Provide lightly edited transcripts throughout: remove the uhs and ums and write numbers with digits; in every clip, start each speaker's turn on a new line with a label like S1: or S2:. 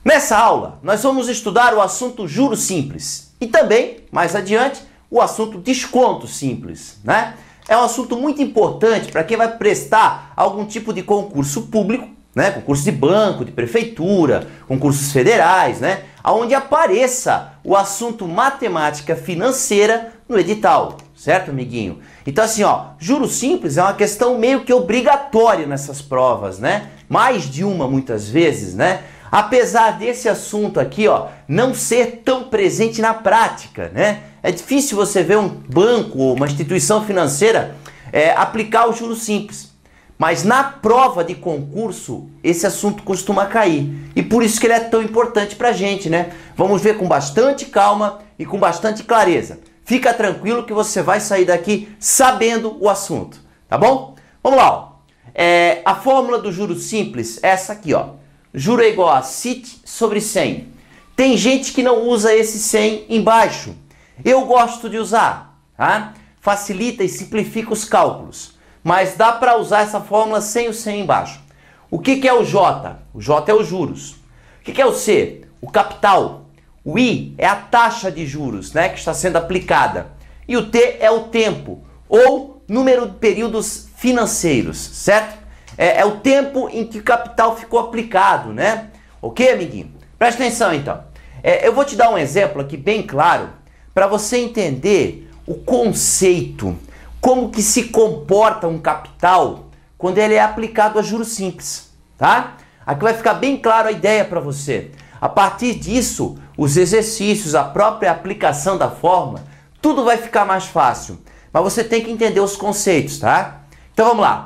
S1: Nessa aula, nós vamos estudar o assunto juros simples e também, mais adiante, o assunto desconto simples, né? É um assunto muito importante para quem vai prestar algum tipo de concurso público, né? Concurso de banco, de prefeitura, concursos federais, né? Onde apareça o assunto matemática financeira no edital, certo, amiguinho? Então assim, ó, juros simples é uma questão meio que obrigatória nessas provas, né? Mais de uma muitas vezes, né? Apesar desse assunto aqui, ó, não ser tão presente na prática, né? É difícil você ver um banco ou uma instituição financeira aplicar o juros simples. Mas na prova de concurso, esse assunto costuma cair. E por isso que ele é tão importante pra gente, né? Vamos ver com bastante calma e com bastante clareza. Fica tranquilo que você vai sair daqui sabendo o assunto, tá bom? Vamos lá, ó. A fórmula do juros simples é essa aqui, ó. Juro é igual a CIT sobre 100. Tem gente que não usa esse 100 embaixo. Eu gosto de usar, tá? Facilita e simplifica os cálculos. Mas dá para usar essa fórmula sem o 100 embaixo. O que é o J? O J é os juros. O que é o C? O capital. O I é a taxa de juros, né, que está sendo aplicada. E o T é o tempo, ou número de períodos financeiros, certo? É o tempo em que o capital ficou aplicado, né? Ok, amiguinho? Presta atenção, então. Eu vou te dar um exemplo aqui bem claro para você entender o conceito, como que se comporta um capital quando ele é aplicado a juros simples, tá? Aqui vai ficar bem claro a ideia para você. A partir disso, os exercícios, a própria aplicação da fórmula, tudo vai ficar mais fácil. Mas você tem que entender os conceitos, tá? Então vamos lá.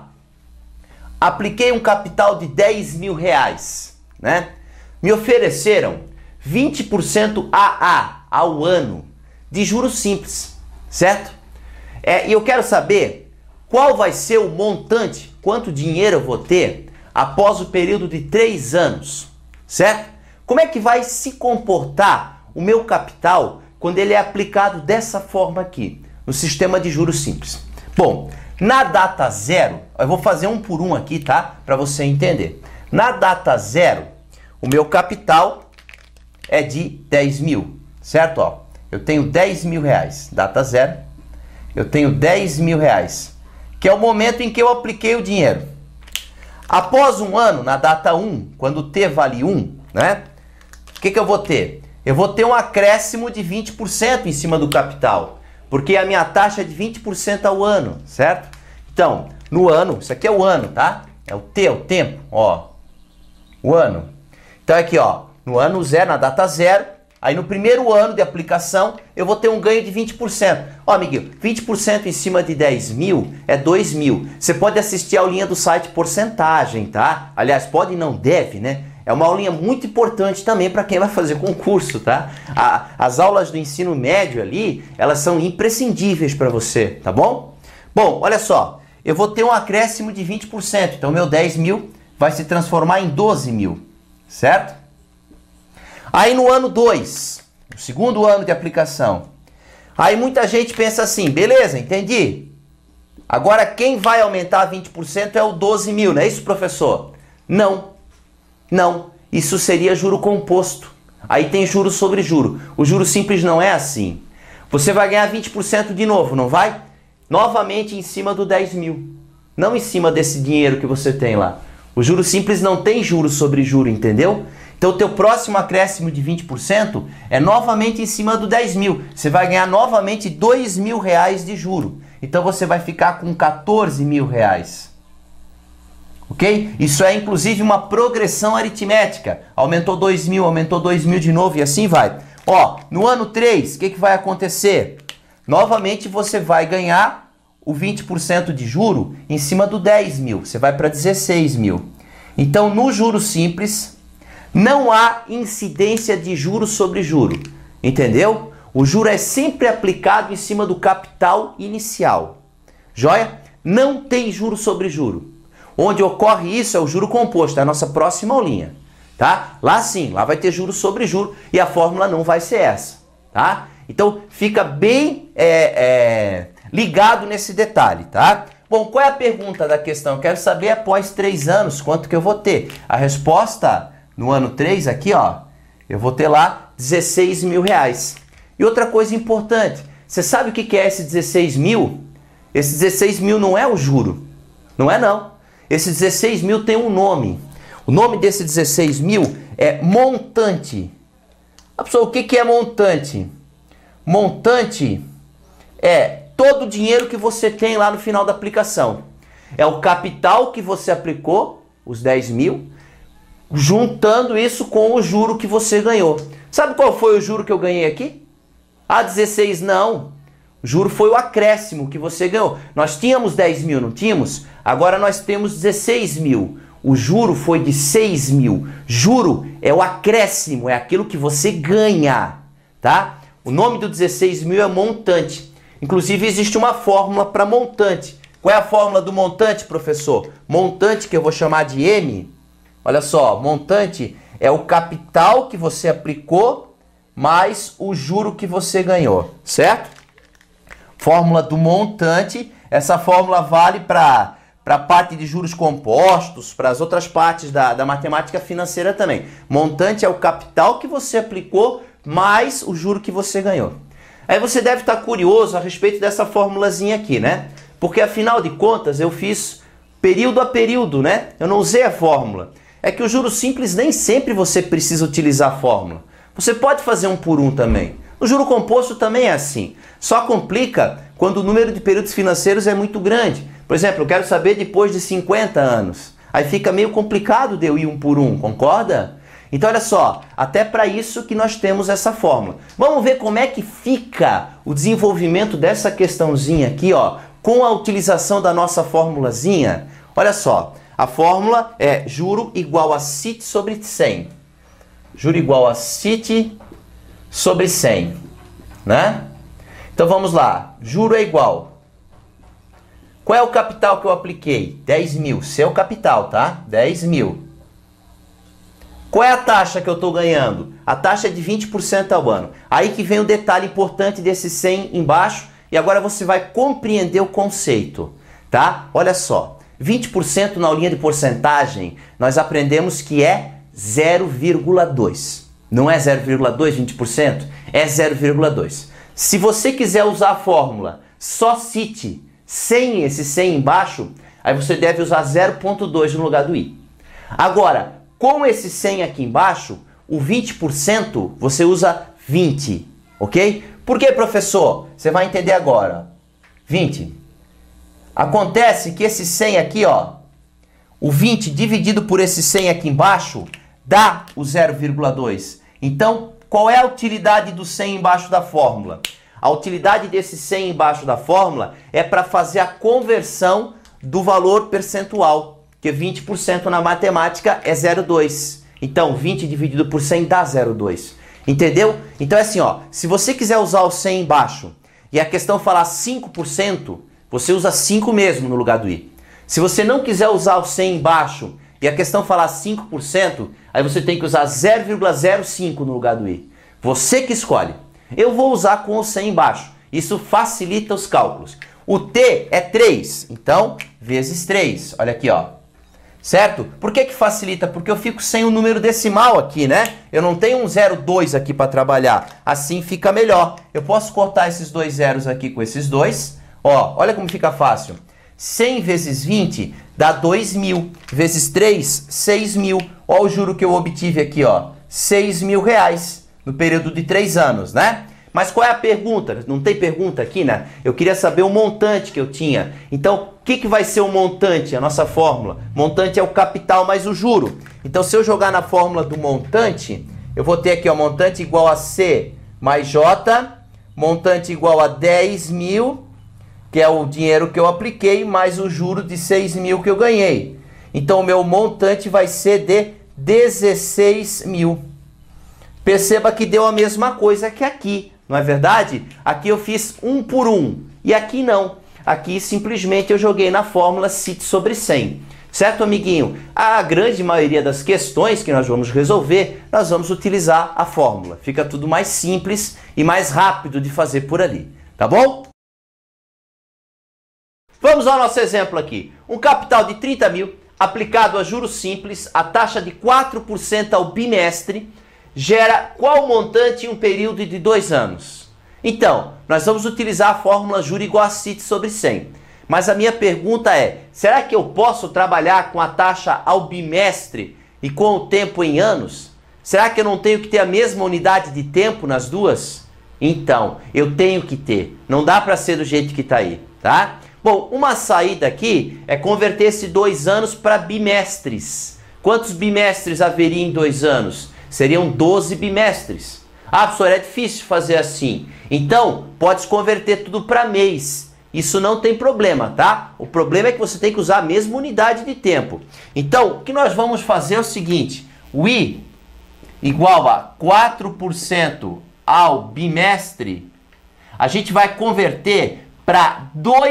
S1: Apliquei um capital de 10 mil reais, né? Me ofereceram 20% AA ao ano de juros simples, certo? E eu quero saber qual vai ser o montante, quanto dinheiro eu vou ter após o período de 3 anos, certo? Como é que vai se comportar o meu capital quando ele é aplicado dessa forma aqui, no sistema de juros simples? Bom, na data zero, eu vou fazer um por um aqui, tá? Para você entender. Na data zero, o meu capital é de 10 mil, certo? Ó, eu tenho 10 mil reais, data zero, eu tenho 10 mil reais, que é o momento em que eu apliquei o dinheiro. Após um ano, na data 1, quando T vale 1, né? O que eu vou ter? Eu vou ter um acréscimo de 20% em cima do capital, porque a minha taxa é de 20% ao ano, certo? Então, no ano, isso aqui é o ano, tá? É o T, é o tempo, ó. O ano. Então aqui, ó, no ano zero, na data zero, aí no primeiro ano de aplicação, eu vou ter um ganho de 20%. Ó, amiguinho, 20% em cima de 10 mil é 2 mil. Você pode assistir a aulinha do site porcentagem, tá? Aliás, pode e não deve, né? É uma aulinha muito importante também para quem vai fazer concurso, tá? As aulas do ensino médio ali, elas são imprescindíveis para você, tá bom? Bom, olha só, eu vou ter um acréscimo de 20%, então meu 10 mil vai se transformar em 12 mil, certo? Aí no ano 2, o segundo ano de aplicação, aí muita gente pensa assim, beleza, entendi. Agora quem vai aumentar 20% é o 12 mil, não é isso, professor? Não. Não, isso seria juro composto. Aí tem juro sobre juro. O juro simples não é assim. Você vai ganhar 20% de novo, não vai? Novamente em cima do 10 mil. Não em cima desse dinheiro que você tem lá. O juro simples não tem juro sobre juro, entendeu? Então o teu próximo acréscimo de 20% é novamente em cima do 10 mil. Você vai ganhar novamente 2 mil reais de juro. Então você vai ficar com 14 mil reais. Ok? Isso é inclusive uma progressão aritmética. Aumentou 2 mil, aumentou 2 mil de novo e assim vai. Ó, no ano 3, o que vai acontecer? Novamente você vai ganhar o 20% de juro em cima do 10 mil. Você vai para 16 mil. Então no juro simples não há incidência de juro sobre juro. Entendeu? O juro é sempre aplicado em cima do capital inicial. Joia? Não tem juro sobre juro. Onde ocorre isso é o juro composto, é a nossa próxima aulinha, tá? Lá sim, lá vai ter juro sobre juro e a fórmula não vai ser essa, tá? Então fica bem ligado nesse detalhe, tá? Bom, qual é a pergunta da questão? Eu quero saber após 3 anos quanto que eu vou ter. A resposta no ano 3 aqui, ó, eu vou ter lá 16 mil reais. E outra coisa importante, você sabe o que é esse 16 mil? Esse 16 mil não é o juro, não é não. Esse 16 mil tem um nome. O nome desse 16 mil é montante. A pessoa, o que é montante? Montante é todo o dinheiro que você tem lá no final da aplicação. É o capital que você aplicou, os 10 mil, juntando isso com o juro que você ganhou. Sabe qual foi o juro que eu ganhei aqui? Ah, 16 não. O juro foi o acréscimo que você ganhou. Nós tínhamos 10 mil, não tínhamos? Agora nós temos 16 mil. O juro foi de 6 mil. Juro é o acréscimo, é aquilo que você ganha, tá? O nome do 16 mil é montante. Inclusive existe uma fórmula para montante. Qual é a fórmula do montante, professor? Montante, que eu vou chamar de M. Olha só, montante é o capital que você aplicou mais o juro que você ganhou, certo? Fórmula do montante, essa fórmula vale para a parte de juros compostos, para as outras partes da matemática financeira também. Montante é o capital que você aplicou mais o juro que você ganhou. Aí você deve estar curioso a respeito dessa formulazinha aqui, né? Porque afinal de contas eu fiz período a período, né? Eu não usei a fórmula. É que o juro simples nem sempre você precisa utilizar a fórmula. Você pode fazer um por um também. O juro composto também é assim. Só complica quando o número de períodos financeiros é muito grande. Por exemplo, eu quero saber depois de 50 anos. Aí fica meio complicado de eu ir um por um, concorda? Então olha só, até para isso que nós temos essa fórmula. Vamos ver como é que fica o desenvolvimento dessa questãozinha aqui, ó, com a utilização da nossa formulazinha. Olha só, a fórmula é juro igual a CIT sobre 100. Juro igual a CIT sobre 100, né? Então vamos lá, juro é igual. Qual é o capital que eu apliquei? 10 mil, seu capital, tá? 10 mil. Qual é a taxa que eu estou ganhando? A taxa é de 20% ao ano. Aí que vem o detalhe importante desse 100 embaixo, e agora você vai compreender o conceito, tá? Olha só, 20% na aulinha de porcentagem, nós aprendemos que é 0,2. Não é 0,2, 20%? É 0,2. Se você quiser usar a fórmula só CIT, sem esse 100 embaixo, aí você deve usar 0,2 no lugar do I. Agora, com esse 100 aqui embaixo, o 20% você usa 20, ok? Por que, professor? Você vai entender agora. 20. Acontece que esse 100 aqui, ó, o 20 dividido por esse 100 aqui embaixo, dá o 0,2. Então, qual é a utilidade do 100 embaixo da fórmula? A utilidade desse 100 embaixo da fórmula é para fazer a conversão do valor percentual, que 20% na matemática é 0,2. Então, 20 dividido por 100 dá 0,2. Entendeu? Então é assim, ó, se você quiser usar o 100 embaixo e a questão falar 5%, você usa 5 mesmo no lugar do I. Se você não quiser usar o 100 embaixo e a questão falar 5%, aí você tem que usar 0,05 no lugar do I. Você que escolhe. Eu vou usar com o 100 embaixo. Isso facilita os cálculos. O T é 3, então vezes 3. Olha aqui, ó. Certo? Por que que facilita? Porque eu fico sem o número decimal aqui, né? Eu não tenho um 0,2 aqui para trabalhar. Assim fica melhor. Eu posso cortar esses dois zeros aqui com esses dois. Ó, olha como fica fácil. 100 vezes 20 dá 2.000. Vezes 3, 6.000. Ó o juro que eu obtive aqui, ó. 6.000 reais no período de 3 anos, né? Mas qual é a pergunta? Não tem pergunta aqui, né? Eu queria saber o montante que eu tinha. Então, o que vai ser o montante, a nossa fórmula? Montante é o capital mais o juro. Então, se eu jogar na fórmula do montante, eu vou ter aqui, ó, montante igual a C mais J, montante igual a 10.000, que é o dinheiro que eu apliquei, mais o juro de 6.000 que eu ganhei. Então, o meu montante vai ser de 16.000. Perceba que deu a mesma coisa que aqui. Não é verdade? Aqui eu fiz um por um e aqui não. Aqui simplesmente eu joguei na fórmula CIT sobre 100. Certo, amiguinho? A grande maioria das questões que nós vamos resolver, nós vamos utilizar a fórmula. Fica tudo mais simples e mais rápido de fazer por ali. Tá bom? Vamos ao nosso exemplo aqui. Um capital de 30 mil aplicado a juros simples, a taxa de 4% ao bimestre gera qual montante em um período de 2 anos? Então, nós vamos utilizar a fórmula juro igual a CIT sobre 100. Mas a minha pergunta é, será que eu posso trabalhar com a taxa ao bimestre e com o tempo em anos? Será que eu não tenho que ter a mesma unidade de tempo nas duas? Então, eu tenho que ter. Não dá para ser do jeito que está aí, tá? Bom, uma saída aqui é converter esses 2 anos para bimestres. Quantos bimestres haveria em 2 anos? Seriam 12 bimestres. Ah, professor, é difícil fazer assim. Então, pode converter tudo para mês. Isso não tem problema, tá? O problema é que você tem que usar a mesma unidade de tempo. Então, o que nós vamos fazer é o seguinte. O I igual a 4% ao bimestre, a gente vai converter para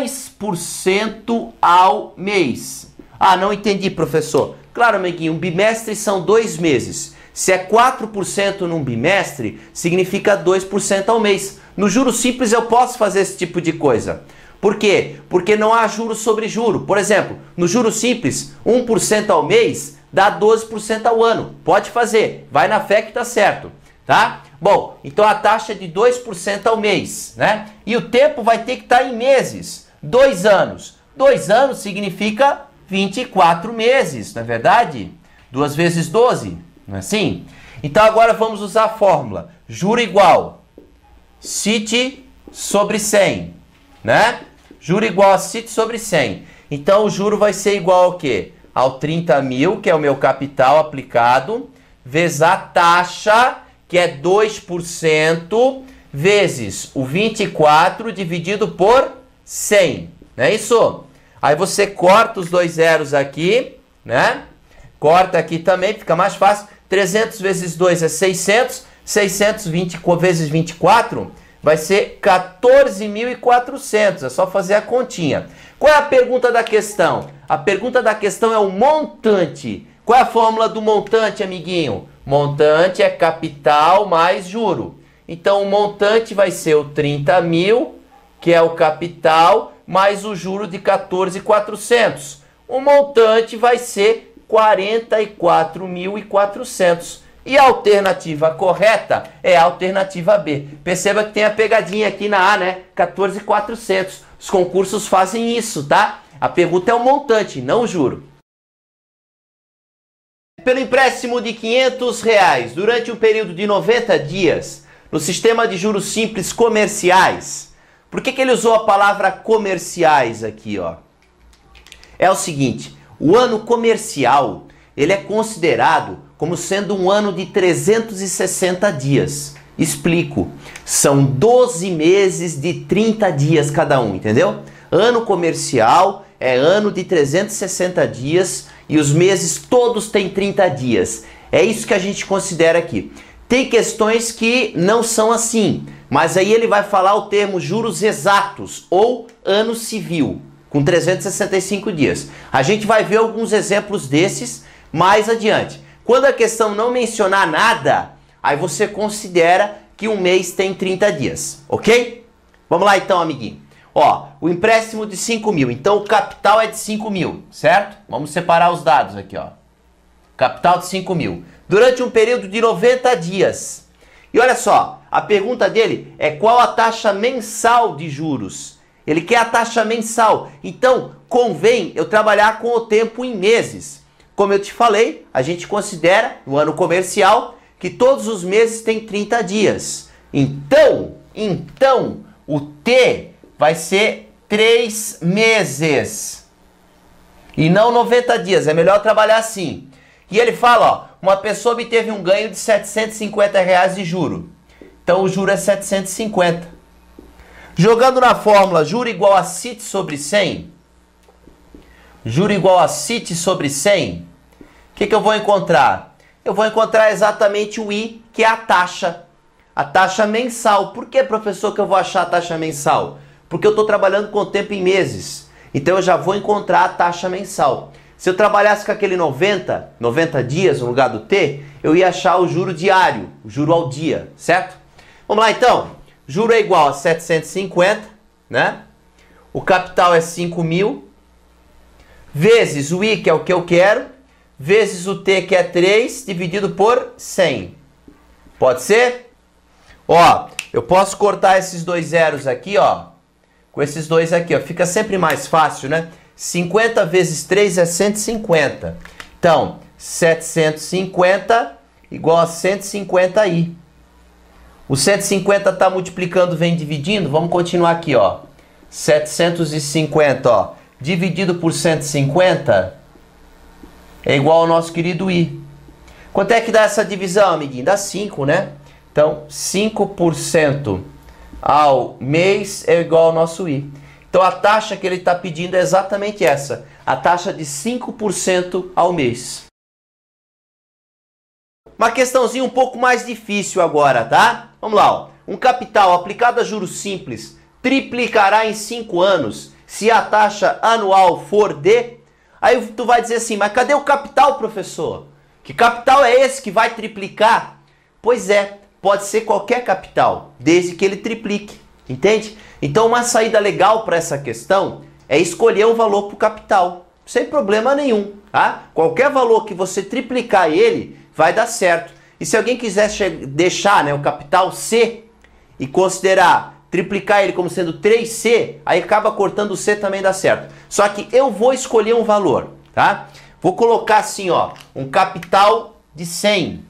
S1: 2% ao mês. Ah, não entendi, professor. Claro, amiguinho, um bimestre são 2 meses. Se é 4% num bimestre, significa 2% ao mês. No juro simples eu posso fazer esse tipo de coisa. Por quê? Porque não há juro sobre juro. Por exemplo, no juro simples, 1% ao mês dá 12% ao ano. Pode fazer, vai na fé que tá certo, tá? Bom, então a taxa é de 2% ao mês, né? E o tempo vai ter que estar em meses. 2 anos. 2 anos significa 24 meses, não é verdade? 2 vezes 12, não é assim? Então agora vamos usar a fórmula. Juro igual CIT sobre 100, né? Juro igual a CIT sobre 100. Então o juro vai ser igual ao quê? Ao 30 mil, que é o meu capital aplicado, vezes a taxa, que é 2%, vezes o 24 dividido por 100. Não é isso? Aí você corta os 2 zeros aqui, né? Corta aqui também, fica mais fácil. 300 vezes 2 é 600. 620 vezes 24 vai ser 14.400. É só fazer a continha. Qual é a pergunta da questão? A pergunta da questão é o montante. Qual é a fórmula do montante, amiguinho? Montante é capital mais juro. Então, o montante vai ser o 30 mil, que é o capital, mais o juro de 14.400. O montante vai ser 44.400. E a alternativa correta é a alternativa B. Perceba que tem a pegadinha aqui na A, né? 14.400. Os concursos fazem isso, tá? A pergunta é o montante, não o juro. Pelo empréstimo de R$500 durante um período de 90 dias, no sistema de juros simples comerciais. Por que ele usou a palavra comerciais aqui, ó? É o seguinte, o ano comercial, ele é considerado como sendo um ano de 360 dias. Explico. São 12 meses de 30 dias cada um, entendeu? Ano comercial é ano de 360 dias e os meses todos têm 30 dias. É isso que a gente considera aqui. Tem questões que não são assim, mas aí ele vai falar o termo juros exatos ou ano civil, com 365 dias. A gente vai ver alguns exemplos desses mais adiante. Quando a questão não mencionar nada, aí você considera que um mês tem 30 dias, ok? Vamos lá então, amiguinho. Ó, o empréstimo de 5 mil, então o capital é de 5 mil, certo? Vamos separar os dados aqui, ó. Capital de 5 mil. Durante um período de 90 dias. E olha só, a pergunta dele é qual a taxa mensal de juros? Ele quer a taxa mensal, então convém eu trabalhar com o tempo em meses. Como eu te falei, a gente considera, no ano comercial, que todos os meses têm 30 dias. Então, o T vai ser 3 meses. E não 90 dias, é melhor trabalhar assim. E ele fala, ó, uma pessoa obteve um ganho de R$750 de juro. Então o juro é 750. Jogando na fórmula juro igual a CIT sobre 100, juro igual a CIT sobre 100, o que eu vou encontrar? Eu vou encontrar exatamente o I, que é a taxa mensal. Por que, professor, que eu vou achar a taxa mensal? Porque eu estou trabalhando com o tempo em meses. Então eu já vou encontrar a taxa mensal. Se eu trabalhasse com aquele 90 dias no lugar do T, eu ia achar o juro diário, o juro ao dia, certo? Vamos lá então. Juro é igual a 750, né? O capital é 5 mil. vezes o I, que é o que eu quero, vezes o T, que é 3, dividido por 100. Pode ser? Ó, eu posso cortar esses dois zeros aqui, ó, com esses dois aqui, ó. Fica sempre mais fácil, né? 50 vezes 3 é 150. Então, 750 igual a 150i. O 150 está multiplicando, vem dividindo. Vamos continuar aqui, ó. 750, ó, dividido por 150 é igual ao nosso querido i. Quanto é que dá essa divisão, amiguinho? Dá 5, né? Então, 5% ao mês é igual ao nosso i. Então, a taxa que ele está pedindo é exatamente essa. A taxa de 5% ao mês. Uma questãozinha um pouco mais difícil agora, tá? Vamos lá, ó. Um capital aplicado a juros simples triplicará em 5 anos se a taxa anual for de... Aí tu vai dizer assim, mas cadê o capital, professor? Que capital é esse que vai triplicar? Pois é, pode ser qualquer capital, desde que ele triplique, entende? Então uma saída legal para essa questão é escolher um valor para o capital, sem problema nenhum, tá? Qualquer valor que você triplicar ele, vai dar certo. E se alguém quiser deixar, né, o capital C e considerar, triplicar ele como sendo 3C, aí acaba cortando o C, também dá certo. Só que eu vou escolher um valor, tá? Vou colocar assim, ó, um capital de 100.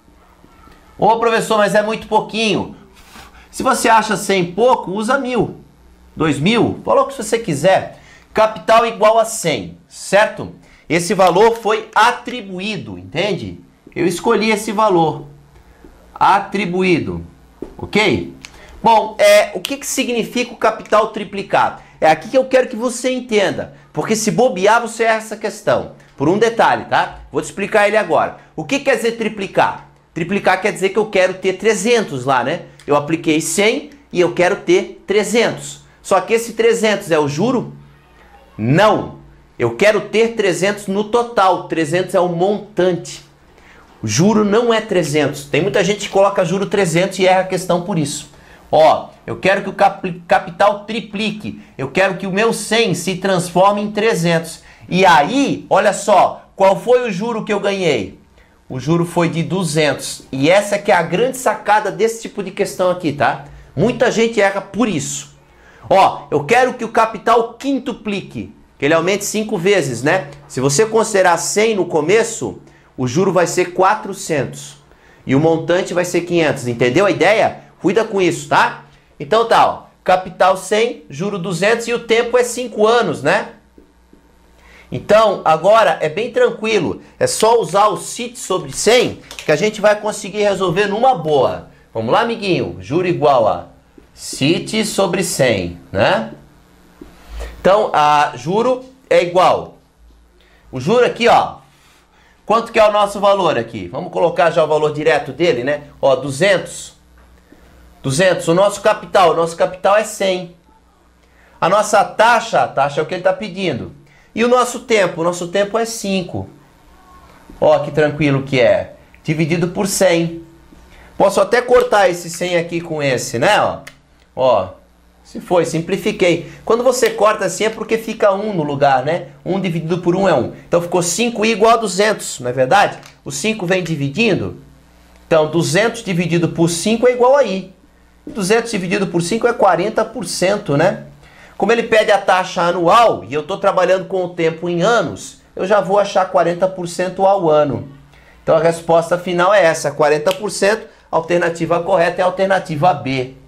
S1: Ô, professor, mas é muito pouquinho. Se você acha 100 pouco, usa 1.000, 2.000, valor que você quiser. Capital igual a 100, certo? Esse valor foi atribuído, entende? Eu escolhi esse valor. Atribuído, ok? Bom, o que significa o capital triplicado? É aqui que eu quero que você entenda, porque se bobear você erra essa questão. Por um detalhe, tá? Vou te explicar ele agora. O que quer dizer triplicar? Triplicar quer dizer que eu quero ter 300 lá, né? Eu apliquei 100 e eu quero ter 300. Só que esse 300 é o juro? Não. Eu quero ter 300 no total. 300 é o montante. O juro não é 300. Tem muita gente que coloca juro 300 e erra a questão por isso. Ó, eu quero que o capital triplique. Eu quero que o meu 100 se transforme em 300. E aí, olha só, qual foi o juro que eu ganhei? O juro foi de 200. E essa que é a grande sacada desse tipo de questão aqui, tá? Muita gente erra por isso. Ó, eu quero que o capital quintuplique, que ele aumente 5 vezes, né? Se você considerar 100 no começo, o juro vai ser 400. E o montante vai ser 500. Entendeu a ideia? Cuida com isso, tá? Então tá, ó. Capital 100, juro 200 e o tempo é 5 anos, né? Então, agora é bem tranquilo. É só usar o CIT sobre 100 que a gente vai conseguir resolver numa boa. Vamos lá, amiguinho? Juro igual a CIT sobre 100, né? Então, juro é igual. O juro aqui, ó. Quanto que é o nosso valor aqui? Vamos colocar já o valor direto dele, né? Ó, 200. 200. O nosso capital é 100. A nossa taxa, é o que ele está pedindo. E o nosso tempo é 5. Ó, que tranquilo que é. Dividido por 100. Posso até cortar esse 100 aqui com esse, né? Ó, se foi, simplifiquei. Quando você corta assim é porque fica 1 no lugar, né? 1 dividido por 1 é 1. Então ficou 5i igual a 200, não é verdade? O 5 vem dividindo. Então 200 dividido por 5 é igual a i. 200 dividido por 5 é 40%, né? Como ele pede a taxa anual e eu estou trabalhando com o tempo em anos, eu já vou achar 40% ao ano. Então a resposta final é essa, 40%. A alternativa correta é a alternativa B.